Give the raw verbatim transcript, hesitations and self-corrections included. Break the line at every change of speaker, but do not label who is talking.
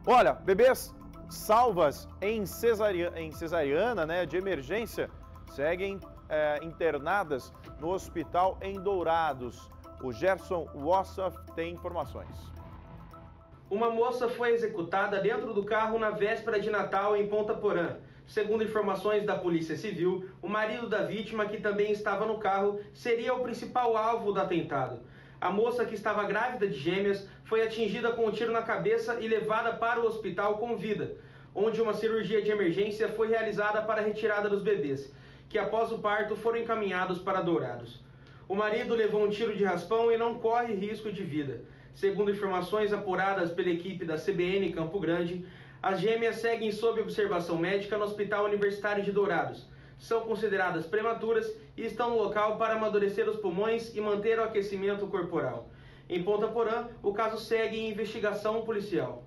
Olha, bebês salvas em, cesaria, em cesariana, né, de emergência, seguem é, internadas no hospital em Dourados. O Gerson Wassoff tem informações.
Uma moça foi executada dentro do carro na véspera de Natal em Ponta Porã. Segundo informações da Polícia Civil, o marido da vítima, que também estava no carro, seria o principal alvo do atentado. A moça, que estava grávida de gêmeas, foi atingida com um tiro na cabeça e levada para o hospital com vida, onde uma cirurgia de emergência foi realizada para a retirada dos bebês, que após o parto foram encaminhados para Dourados. O marido levou um tiro de raspão e não corre risco de vida. Segundo informações apuradas pela equipe da C B N Campo Grande, as gêmeas seguem sob observação médica no Hospital Universitário de Dourados. São consideradas prematuras e estão no local para amadurecer os pulmões e manter o aquecimento corporal. Em Ponta Porã, o caso segue em investigação policial.